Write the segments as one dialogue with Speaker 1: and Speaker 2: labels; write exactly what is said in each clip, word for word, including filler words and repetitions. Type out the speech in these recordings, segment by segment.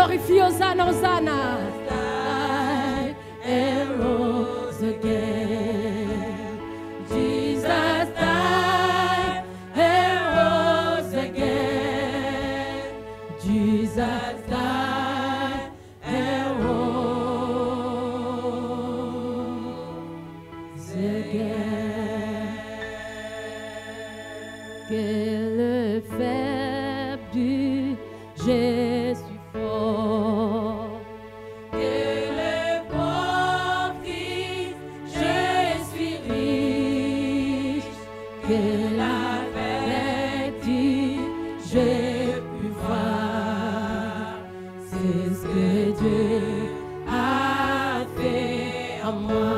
Speaker 1: glorifie, Hosanna, Hosanna. Died and rose again. Jesus died and rose again. Jesus died and rose again. Quel faible du je suis fort. Quel pauvre Christ, je suis riche. Quel avec j'ai pu voir. C'est ce que Dieu a fait à moi.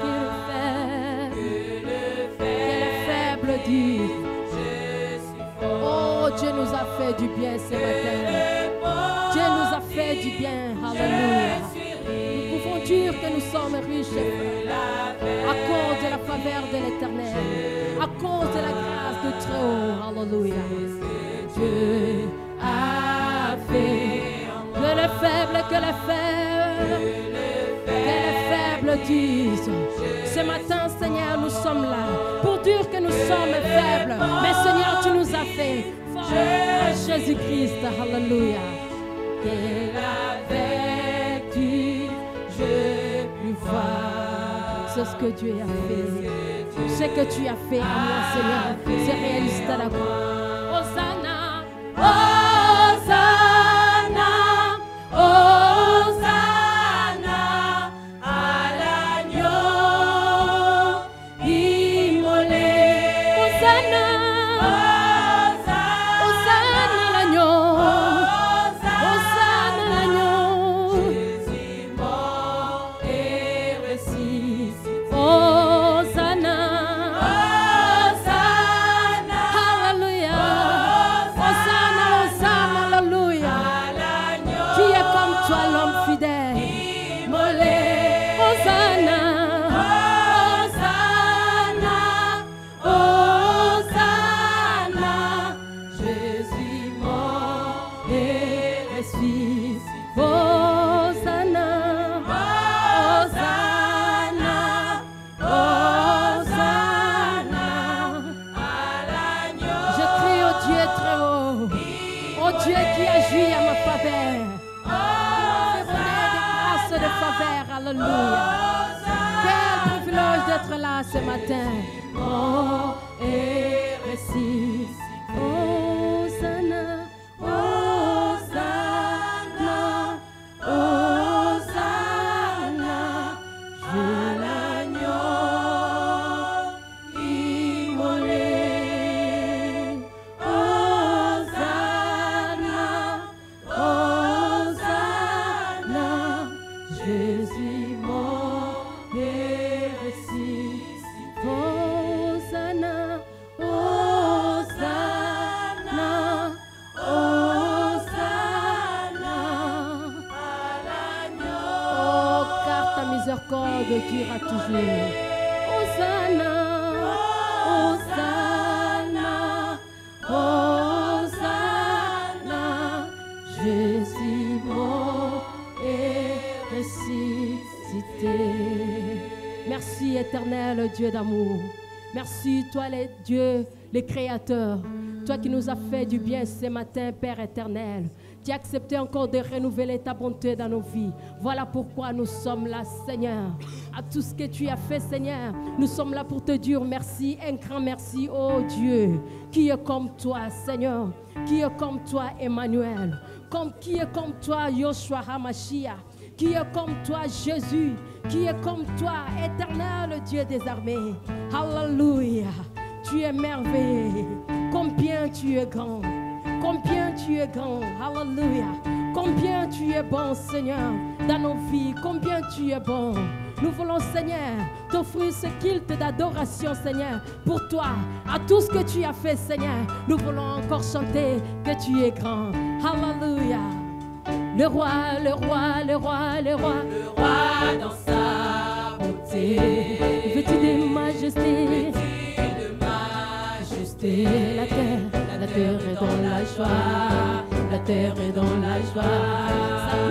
Speaker 1: Quel faible dit. Oh, Dieu nous a fait du bien ce matin. Dieu nous a fait du bien. Alléluia. Nous pouvons dire que nous sommes riches à cause de la faveur de l'Éternel, à cause de la grâce de Très-Haut. Alléluia. Dieu a fait que les faibles, que les faibles, que les faibles disent. Ce matin, Seigneur, nous sommes là pour dire que nous sommes faibles. Mais Seigneur, tu nous as fait fort. Jésus-Christ, alléluia. Quel avec tu, je puis voir. C'est ce que Dieu a fait. Ce que tu as fait à moi, Seigneur, c'est réaliste à la croix. Hosanna, Hosanna, Hosanna à l'agneau immolé. Hosanna, Hosanna à l'agneau. Hosanna à l'agneau. Jésus mort et ressuscité. Hosanna, Hosanna, alléluia. Hosanna, Hosanna, alléluia. Qui est comme toi, l'homme fidèle, immolé. Hosanna, Hosanna, Hosanna. Jésus mort et ressuscité. Hosanna, Hosanna, Hosanna à l'agneau. Je crie au Dieu très haut, au Dieu qui agit à ma faveur. Grâce de faveur, alléluia. Quel privilège d'être là ce matin. Oh, et ressuscité. Hosanna, Hosanna, Hosanna. Je l'agneau immolé. Hosanna, Hosanna. Jésus mort et ressuscité. Hosanna, Hosanna, Hosanna à l'agneau. Oh, car ta miséricorde durera toujours. Hosanna, Hosanna, Hosanna. Jésus mort et ressuscité. Merci éternel Dieu d'amour. Merci toi les dieux, les créateurs. Toi qui nous as fait du bien ce matin, Père éternel. Tu as accepté encore de renouveler ta bonté dans nos vies. Voilà pourquoi nous sommes là, Seigneur. À tout ce que tu as fait, Seigneur, nous sommes là pour te dire merci, un grand merci, oh Dieu, qui est comme toi, Seigneur, qui est comme toi, Emmanuel, comme, qui est comme toi, Yoshua HaMashiach, qui est comme toi, Jésus, qui est comme toi, éternel Dieu des armées. Alléluia. Tu es merveilleux. Combien tu es grand. Combien tu es grand. Alléluia. Combien tu es bon, Seigneur, dans nos vies. Combien tu es bon. Nous voulons, Seigneur, t'offrir ce culte d'adoration, Seigneur, pour toi, à tout ce que tu as fait, Seigneur. Nous voulons encore chanter que tu es grand. Alléluia. Le roi, le roi, le roi, le roi,
Speaker 2: le roi dans sa beauté,
Speaker 1: vêtu de majesté,
Speaker 2: vêtu de majesté.
Speaker 1: La terre, la terre est dans la joie, la terre est dans la joie. Sa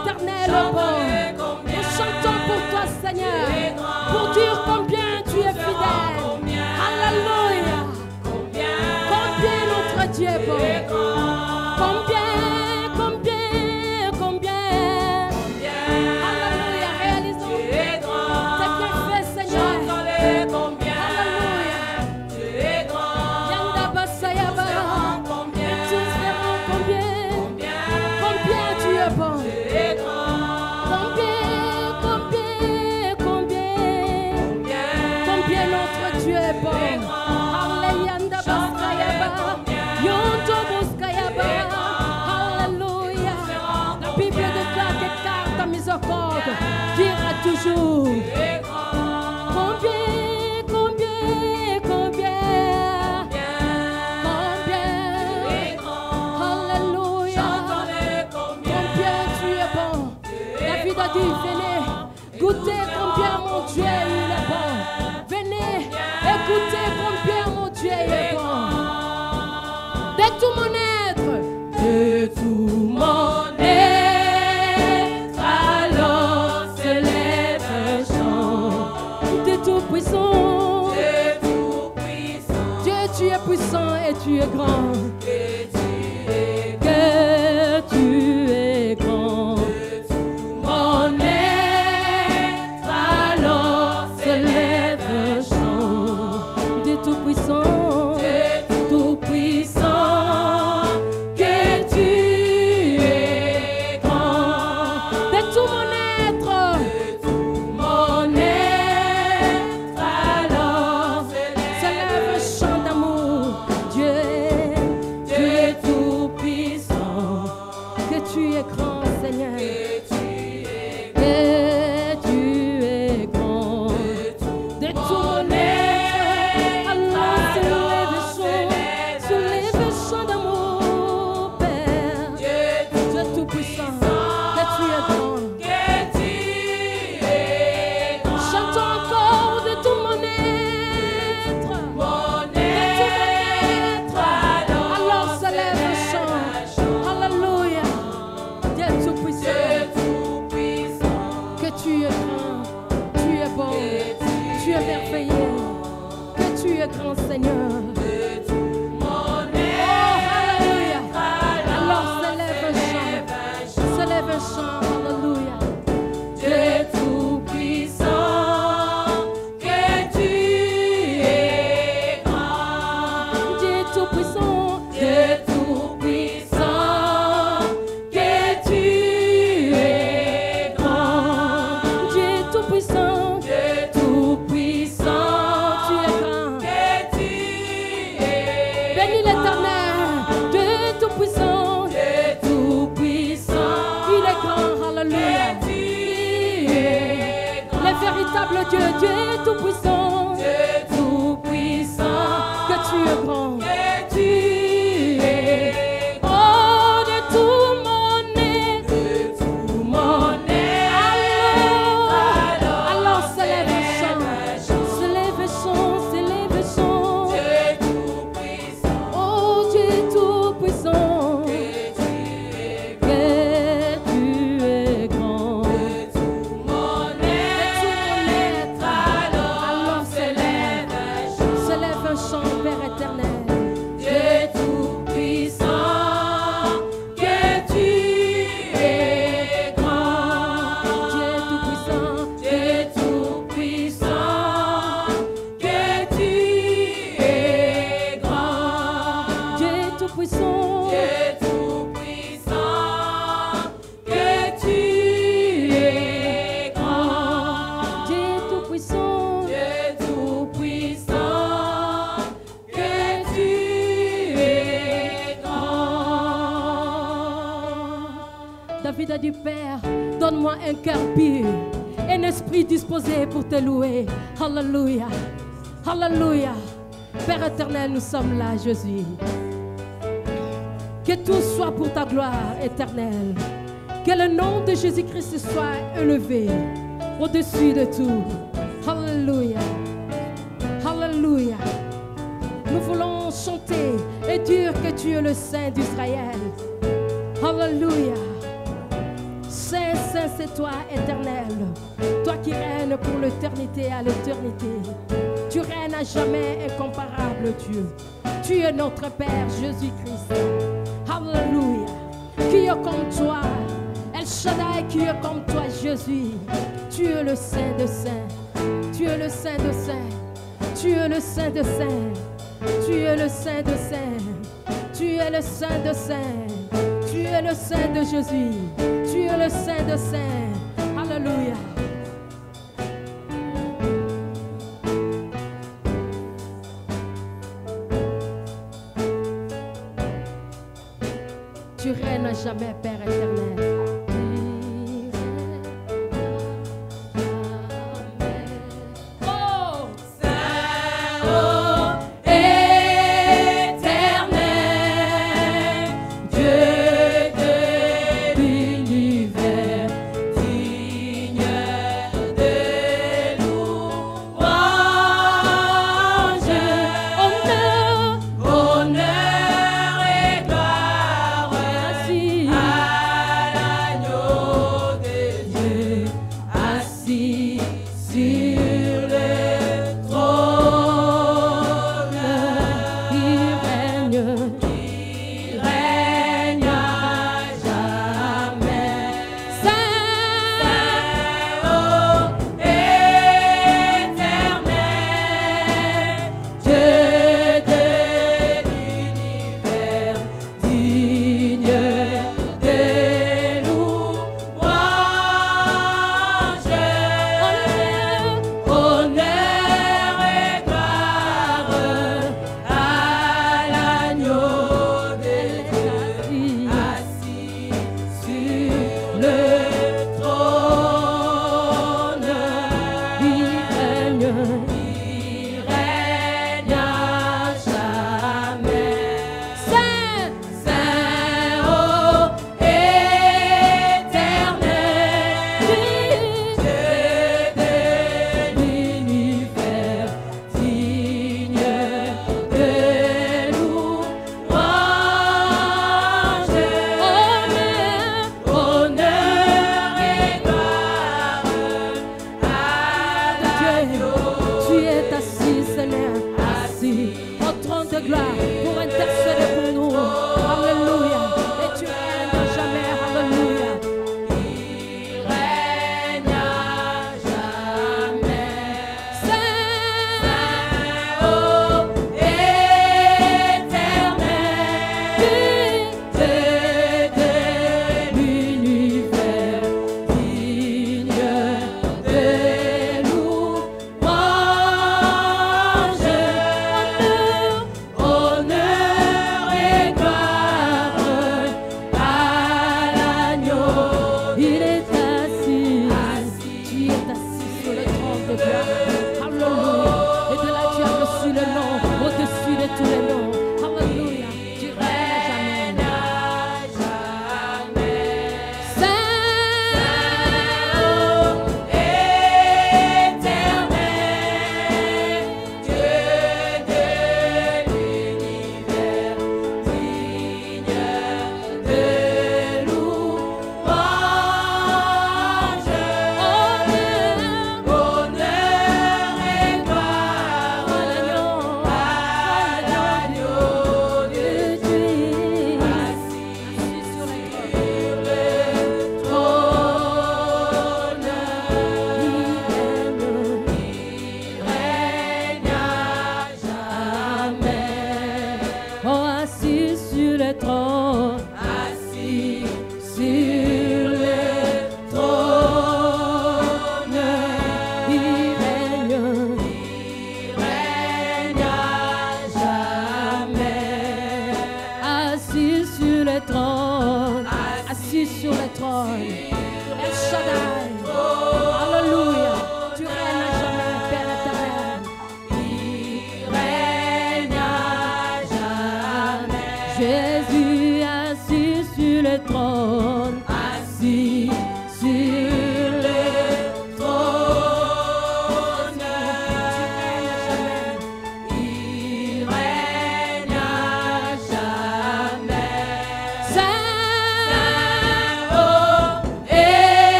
Speaker 1: l'Éternel est bon. Nous chantons pour toi, Seigneur, pour dire combien tu es fidèle. Alléluia. Combien notre Dieu est bon. Combien, combien, combien. Alléluia. Réalisons tes bienfaits, Seigneur. Alléluia. Yanda Basayaba. Et tous verront combien, combien tu es bon. Combien, combien, combien. Combien notre Dieu est bon. Alléluia. Basayaba. Yondo Boskayaba. Alléluia. La Bible déclare que car ta miséricorde dira toujours. Combien, combien, combien. Combien. Alléluia. Combien tu es bon. David a dit, venez, goûtez combien mon Dieu il est bon. Venez, écoutez combien mon Dieu il est bon. De tout mon être, de tout mon être, alors se lève un chant. De tout puissant, Dieu tu es puissant et tu es grand. Que tu es grand. Mon être, alors se lève un chant. De tout puissant, tout puissant. Que tu es grand. De tout mon être, mon être, alors se lève un chant d'amour. Dieu, Dieu est tout puissant. Que tu es grand, Seigneur. Que tu es grand. De tout mon être, alors se lève un chant, se lève un chant d'amour, Père. Dieu tout puissant, que tu es grand. Chantons encore de tout mon être, de tout mon être, alors se lève un chant. Alléluia. Dieu tout puissant, que tu es grand, tu es bon, tu es merveilleux, que tu es grand, Seigneur. Oh, alléluia. Alors se lève un chant, se lève un chant, alléluia. Dieu tout puissant, que tu es grand. Dieu tout puissant, Dieu tout puissant, que tu es grand. Dieu tout puissant, Dieu tout puissant, tu es grand. Bénis l'Éternel, Dieu tout puissant, Dieu tout puissant, il est grand, alléluia. Le véritable Dieu, Dieu tout puissant, Dieu tout puissant, que tu es grand, que tu es. Oh, de tout mon être, de tout mon être, alors, alors se lève un chant, se lève un chant, se lève un chant. Dieu tout puissant, oh Dieu tout puissant, que tu es grand. De tout mon être, alors se lève un chant, se lève un chant, Père éternel. Dieu tout puissant, que tu es grand. Dieu tout puissant, Dieu tout puissant, que tu es grand. Dieu tout puissant, Dieu tout puissant, que tu es grand. Dieu tout puissant, Dieu tout puissant, que tu es grand. David a dit, Père, donne-moi un cœur pur, un esprit disposé pour te louer. Alléluia. Alléluia. Père éternel, nous sommes là, Jésus. Que tout soit pour ta gloire éternelle. Que le nom de Jésus-Christ soit élevé au-dessus de tout. Alléluia. Alléluia. Nous voulons chanter et dire que tu es le Saint d'Israël. Alléluia. Saint Saint, Saint, c'est toi, éternel. Toi qui règnes pour l'éternité à l'éternité. Tu règnes à jamais, incomparable Dieu. Tu es notre Père, Jésus-Christ. Alléluia. Qui est comme toi? El Shaddai, qui est comme toi, Jésus. Tu es le Saint de Saints. Tu es le Saint de Saints. Tu es le Saint de Saints. Tu es le Saint de Saints. Tu es le Saint de Saints. Tu es le Saint de Jésus. Tu es le Saint de Saints. Alléluia. Tu règnes à jamais, Père éternel.
Speaker 2: Honneur et gloire à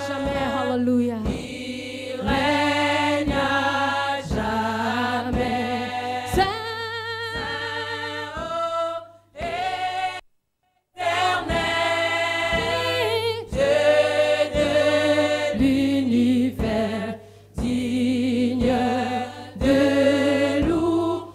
Speaker 1: jamais. Alléluia.
Speaker 2: Il règne à jamais.
Speaker 1: Saint,
Speaker 2: Éternel, Dieu de l'univers, digne de louange.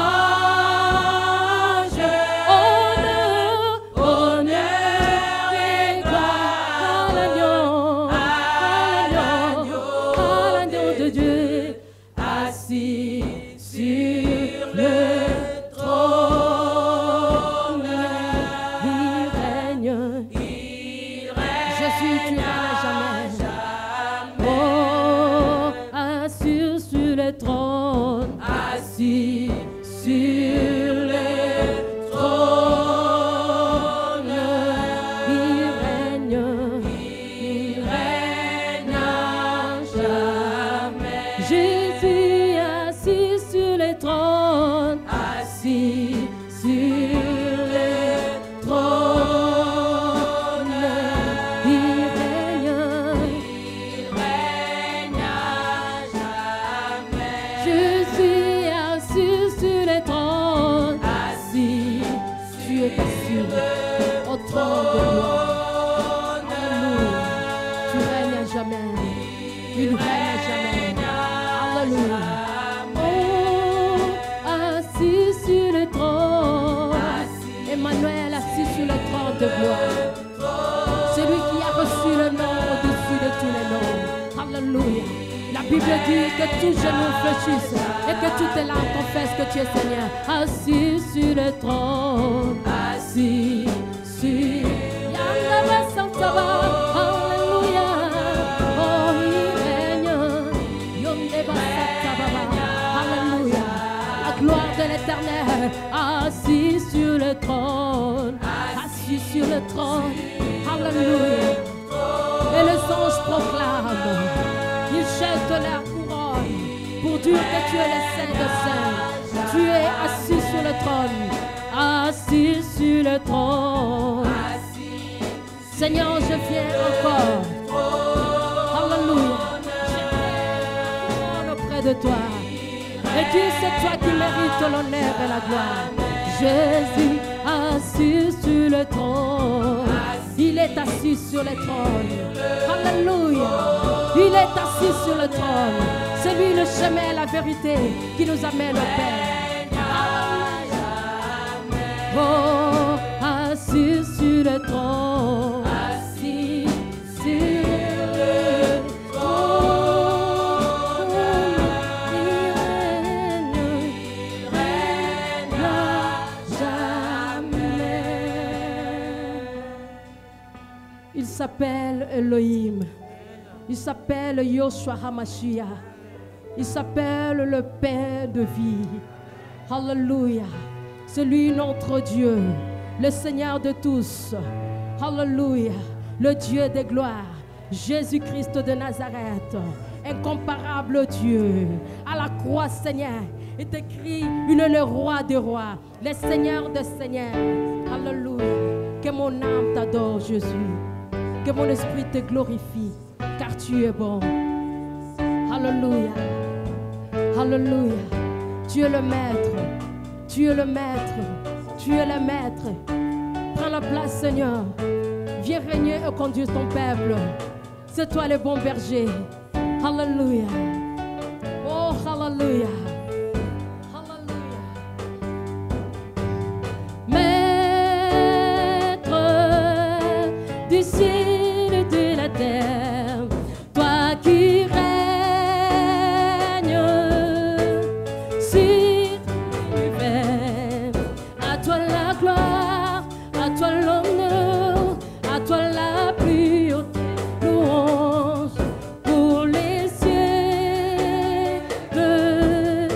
Speaker 1: honneur,
Speaker 2: Honneur et gloire
Speaker 1: à l'agneau, à l'agneau, à l'agneau de Dieu,
Speaker 2: assis sur le trône.
Speaker 1: il règne.
Speaker 2: Il
Speaker 1: Jésus, tu
Speaker 2: règne
Speaker 1: règnes à
Speaker 2: à
Speaker 1: jamais. Oh, assis sur le trône.
Speaker 2: assis sur le trône.
Speaker 1: Il règne,
Speaker 2: Il règne à jamais.
Speaker 1: Jésus assis sur le trône.
Speaker 2: Assis sur le trône.
Speaker 1: Il règne,
Speaker 2: Il règne à jamais.
Speaker 1: Jésus assis sur le trône.
Speaker 2: Assis
Speaker 1: Tu es assis au trône de gloire. Alléluia. Tu règnes à jamais. Il règne à jamais. Alléluia. Oh, assis sur le trône. Emmanuel assis sur le trône de gloire. C'est lui qui a reçu le nom au-dessus de tous les noms. Alléluia. La Bible dit que tout genou fléchisse et que toutes langues confessent que tu es Seigneur. Assis sur le trône.
Speaker 2: Assis sur
Speaker 1: Yandaba Santaba. Alléluia. Oh, il règne. Yondeba Santaba. Alléluia. La gloire de l'éternel. Assis sur le trône. Assis sur le trône. Alléluia. Et les anges proclament. Ils jettent leur couronne pour dire que tu es le Saint de Saints. Tu es assis sur le trône. Assis sur le trône. Seigneur, je viens encore. Alléluia. Je viens auprès de toi. Et Dieu, c'est toi qui mérites l'honneur et la gloire. Jésus assis sur le trône. Il est assis sur le trône. Alléluia. Il est assis sur le trône. C'est lui le chemin et la vérité qui nous amène au Père. Oh, assis sur le trône. Assis sur le trône. Il règne, il règne à jamais. Il s'appelle Elohim. Il s'appelle Yoshua HaMashiach. Il s'appelle le Père de vie. Alléluia. C'est lui notre Dieu, le Seigneur de tous. Alléluia. Le Dieu des gloires, Jésus-Christ de Nazareth. Incomparable Dieu. À la croix, Seigneur, est écrit une le roi des rois, le Seigneur des seigneurs. Alléluia. Que mon âme t'adore, Jésus. Que mon esprit te glorifie, car tu es bon. Alléluia. Alléluia. Tu es le maître. Tu es le maître. Tu es le maître. Prends la place, Seigneur. Viens régner et conduire ton peuple. C'est toi le bon berger. Alléluia. Oh, alléluia. Alléluia. Maître du ciel et de la terre, toi qui règnes sur l'univers, à toi la gloire, à toi l'honneur, à toi la plus haute louange pour les siècles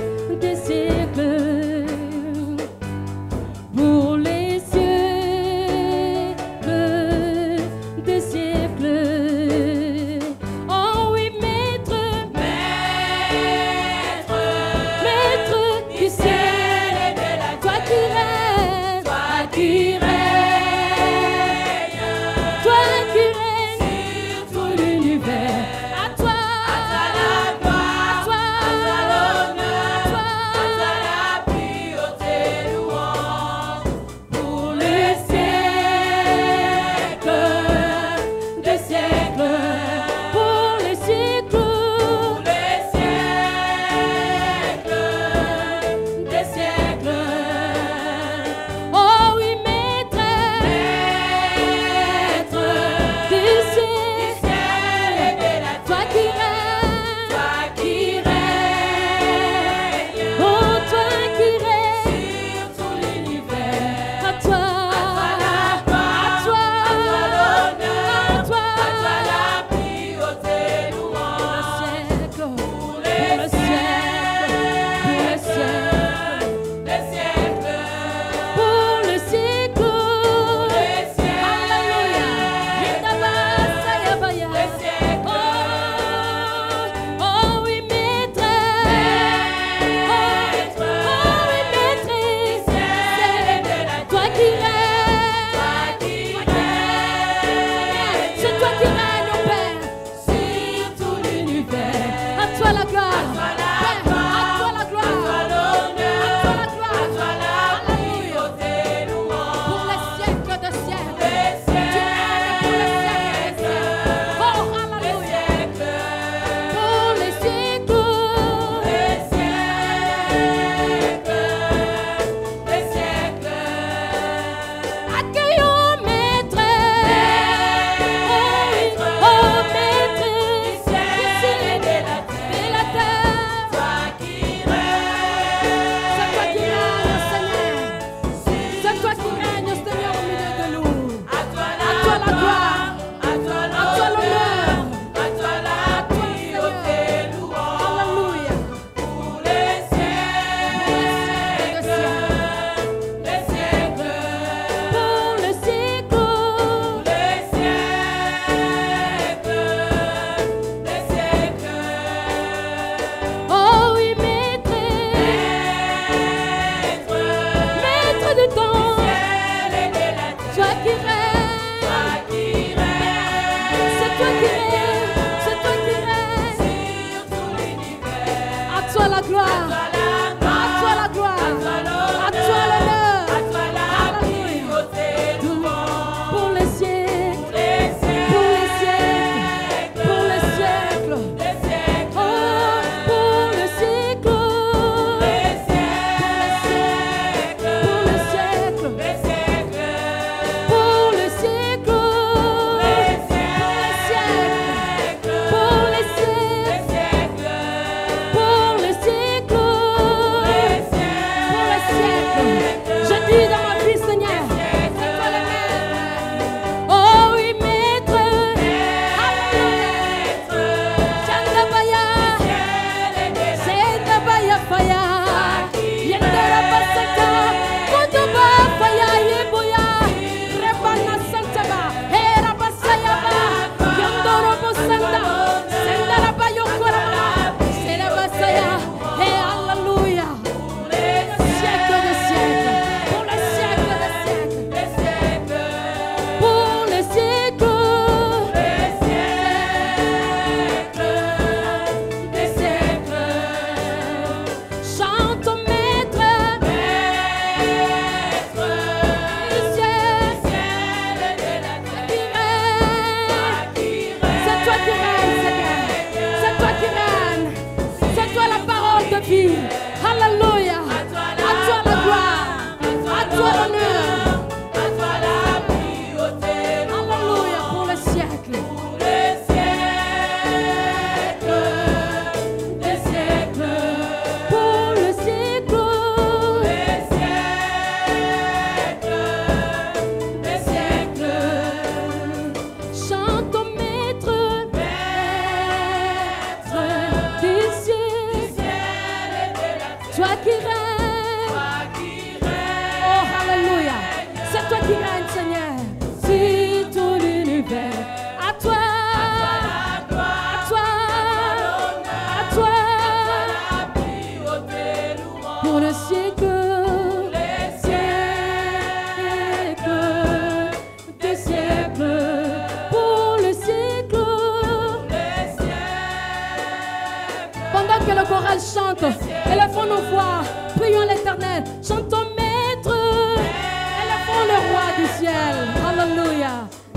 Speaker 1: chorale chante. Élevons nos voix. Prions l'Éternel. Chantons Maître. Élevons le roi du ciel. Alléluia.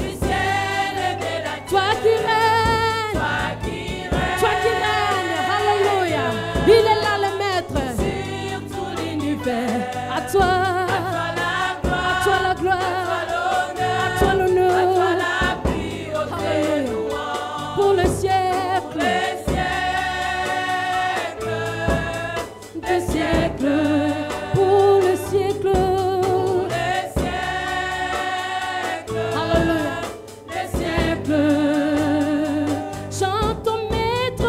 Speaker 1: Toi qui règnes. Toi qui règnes. Alléluia. Il est là le Maître. Sur tout l'univers. À toi. À toi la gloire. À toi l'honneur. Pour le siècle. Des siècles. Pour le siècle. Alléluia. Des siècles. Chantons Maître.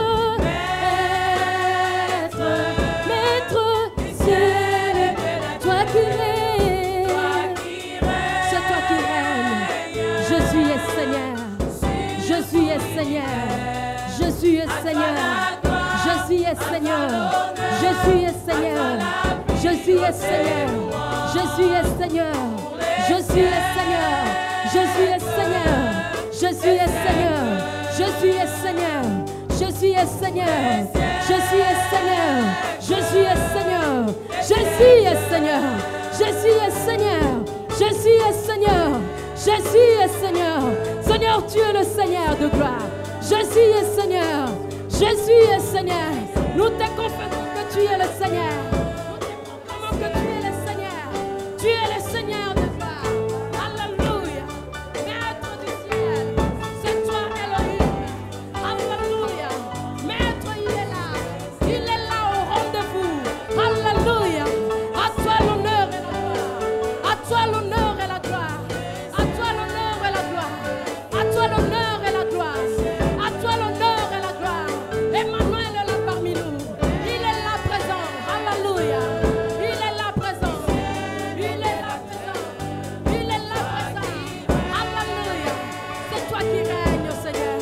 Speaker 1: Maître. Maître. Ciel. Toi qui règnes. C'est toi qui règnes. Je suis Seigneur. Je suis Seigneur. Je suis Seigneur. Je suis Seigneur. Je suis Seigneur. Je suis Seigneur. Je suis Seigneur. Je suis Seigneur. Je suis Seigneur. Je suis Seigneur. Je suis Seigneur. Je suis Seigneur. Je suis Seigneur. Je suis Seigneur. Je suis Seigneur. Je suis Seigneur. Je suis Seigneur. Je suis Seigneur. Seigneur, tu es le Seigneur de gloire. Je suis Seigneur. Je suis Seigneur. Nous te confessons que tu es le Seigneur. Nous te confessons que tu es le Seigneur. Tu es le Seigneur de gloire. Alléluia. Maître du ciel. C'est toi Elohim. Alléluia. Maître, il est là. Il est là au rendez-vous. Alléluia. À toi l'honneur et la gloire. À toi l'honneur et la gloire. À toi l'honneur et la gloire. À toi l'honneur et la gloire. À toi l'honneur et la gloire. Emmanuel est là parmi nous. Il est là présent. Alléluia. Il est là présent. Il est là présent. Il est là présent. Alléluia. C'est toi qui règnes, Seigneur.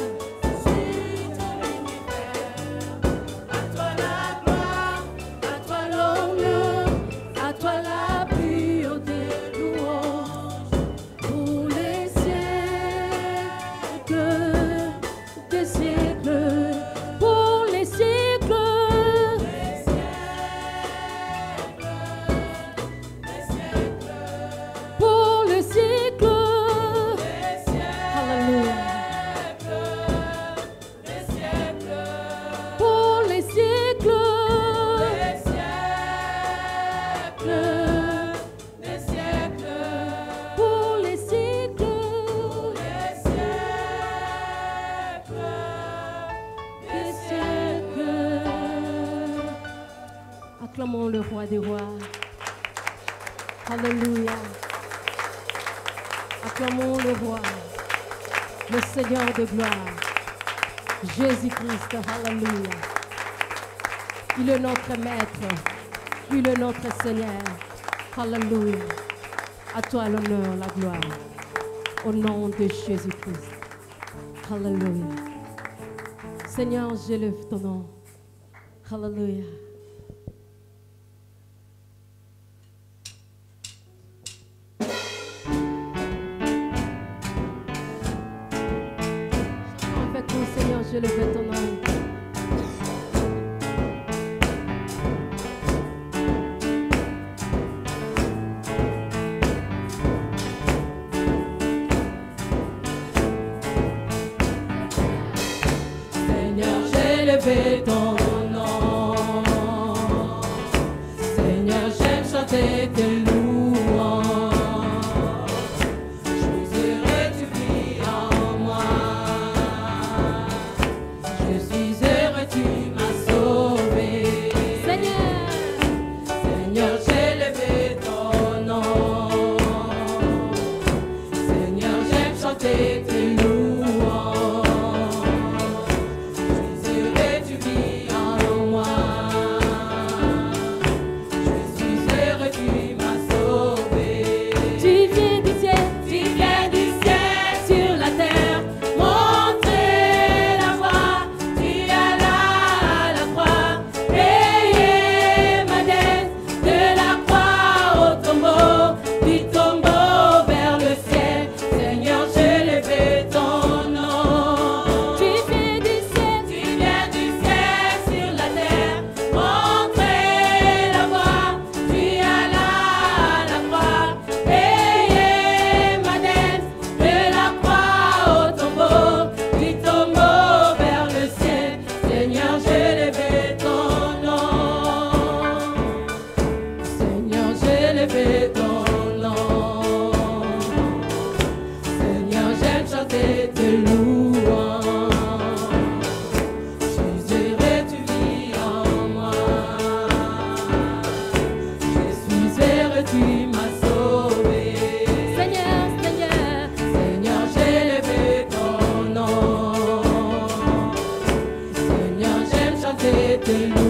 Speaker 1: À toi la gloire. À toi l'honneur. À toi la pureté. Louange. Pour les siècles des siècles. Pour les siècles. Pour le siècle. Alléluia. Pour les siècles. Pour les siècles. Des siècles. Acclamons le roi des rois. Alléluia. Acclamons le roi, le Seigneur de gloire, Jésus-Christ. Alléluia. Il est notre maître. Il est notre Seigneur. Alléluia. À toi l'honneur, la gloire. Au nom de Jésus-Christ. Alléluia. Seigneur, j'élève ton nom. Alléluia. Chantons avec nous, Seigneur, j'élève ton nom.
Speaker 2: Seigneur, j'ai élevé ton nom. Seigneur, j'aime chanter tes louanges. Je suis heureux, tu vis en moi. Je suis heureux, tu m'as sauvé.
Speaker 1: Seigneur,
Speaker 2: Seigneur, j'ai élevé ton nom. Seigneur, j'aime chanter tes louanges. Je suis heureux, tu vis de lui.